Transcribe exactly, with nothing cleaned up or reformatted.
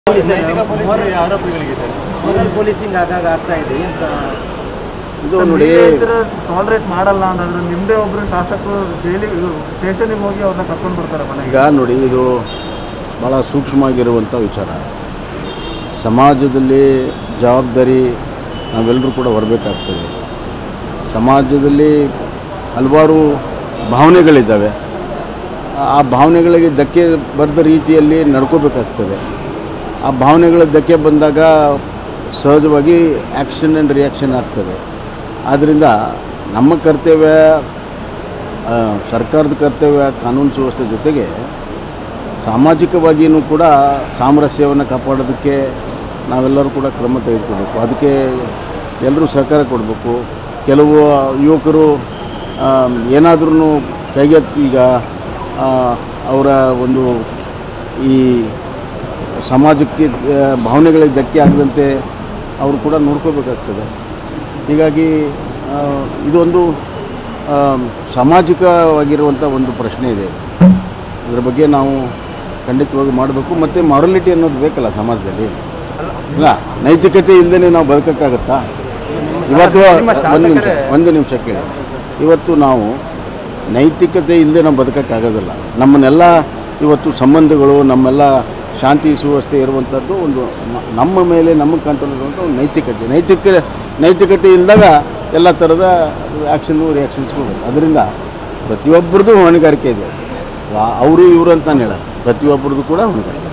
Policing ಆಗಾಗ ಆಗ್ತಾ ಇದೆ ಅಂತ ಇದು ನೋಡಿ, ಟಾಲರೇಟ್ ಮಾಡಲ್ಲ ಅಂತಂದ್ರೆ ನಿಮ್ಮದೇ ಒಬ್ಬರು ಶಾಸಕರು ಜೈಲಿಗೆ ಸ್ಟೇಷನಿಗೆ ಹೋಗಿ ಅವ್ರನ್ನ ಕರ್ಕೊಂಡು ಬರ್ತಾರೆ ಮನೆಗೆ. ಈಗ ನೋಡಿ, ಇದು ಭಾಳ ಸೂಕ್ಷ್ಮವಾಗಿರುವಂಥ ವಿಚಾರ. ಸಮಾಜದಲ್ಲಿ ಜವಾಬ್ದಾರಿ ನಾವೆಲ್ಲರೂ ಕೂಡ ಹೊರಬೇಕಾಗ್ತದೆ. ಸಮಾಜದಲ್ಲಿ ಹಲವಾರು ಭಾವನೆಗಳಿದ್ದಾವೆ. ಆ ಭಾವನೆಗಳಿಗೆ ಧಕ್ಕೆ ಬರೆದ ರೀತಿಯಲ್ಲಿ ನಡ್ಕೋಬೇಕಾಗ್ತದೆ. ಆ ಭಾವನೆಗಳ ಧಕ್ಕೆ ಬಂದಾಗ ಸಹಜವಾಗಿ ಆ್ಯಕ್ಷನ್ ಆ್ಯಂಡ್ ರಿಯಾಕ್ಷನ್ ಆಗ್ತದೆ. ಆದ್ದರಿಂದ ನಮ್ಮ ಕರ್ತವ್ಯ, ಸರ್ಕಾರದ ಕರ್ತವ್ಯ, ಕಾನೂನು ಸುವ್ಯವಸ್ಥೆ ಜೊತೆಗೆ ಸಾಮಾಜಿಕವಾಗಿಯೂ ಕೂಡ ಸಾಮರಸ್ಯವನ್ನು ಕಾಪಾಡೋದಕ್ಕೆ ನಾವೆಲ್ಲರೂ ಕೂಡ ಕ್ರಮ ತೆಗೆದುಕೊಳ್ಬೇಕು. ಅದಕ್ಕೆ ಎಲ್ಲರೂ ಸಹಕಾರ ಕೊಡಬೇಕು. ಕೆಲವು ಯುವಕರು ಏನಾದ್ರೂ ಕೈಗೆತ್ತಿ ಈಗ ಅವರ ಒಂದು ಈ ಸಮಾಜಕ್ಕೆ ಭಾವನೆಗಳಿಗೆ ಧಕ್ಕೆ ಆಗದಂತೆ ಅವರು ಕೂಡ ನೋಡ್ಕೋಬೇಕಾಗ್ತದೆ. ಹೀಗಾಗಿ ಇದೊಂದು ಸಾಮಾಜಿಕವಾಗಿರುವಂಥ ಒಂದು ಪ್ರಶ್ನೆ ಇದೆ. ಇದರ ಬಗ್ಗೆ ನಾವು ಖಂಡಿತವಾಗಿ ಮಾಡಬೇಕು. ಮತ್ತು ಮಾರಲಿಟಿ ಅನ್ನೋದು ಬೇಕಲ್ಲ ಸಮಾಜದಲ್ಲಿ. ಇಲ್ಲ, ನೈತಿಕತೆ ಇಲ್ಲದೇ ನಾವು ಬದುಕೋಕ್ಕಾಗತ್ತಾ? ಇವತ್ತು ಒಂದು ನಿಮಿಷ ಒಂದು ನಿಮಿಷ ಕೇಳಿ. ಇವತ್ತು ನಾವು ನೈತಿಕತೆ ಇಲ್ಲದೆ ನಾವು ಬದುಕೋಕ್ಕಾಗೋದಿಲ್ಲ. ನಮ್ಮನ್ನೆಲ್ಲ ಇವತ್ತು ಸಂಬಂಧಗಳು, ನಮ್ಮೆಲ್ಲ ಶಾಂತಿ ಸುವ್ಯವಸ್ಥೆ ಇರುವಂಥದ್ದು ಒಂದು ನಮ್ಮ ಮೇಲೆ ನಮಗೆ ಕಂಟ್ರೋಲ್ ಇರುವಂಥ ಒಂದು ನೈತಿಕತೆ. ನೈತಿಕ ನೈತಿಕತೆ ಇಲ್ಲದಾಗ ಎಲ್ಲ ಥರದ ಆ್ಯಕ್ಷನು ರಿಯಾಕ್ಷನ್ಸ್ಗಳು ಬರುತ್ತೆ. ಅದರಿಂದ ಪ್ರತಿಯೊಬ್ಬರದ್ದು ಹೊಣೆಗಾರಿಕೆ ಇದೆ. ಅವರು ಇವರು ಅಂತ ನಾನು ಹೇಳೋದು, ಪ್ರತಿಯೊಬ್ಬರದ್ದು ಕೂಡ ಹೊಣೆಗಾರಿಕೆ.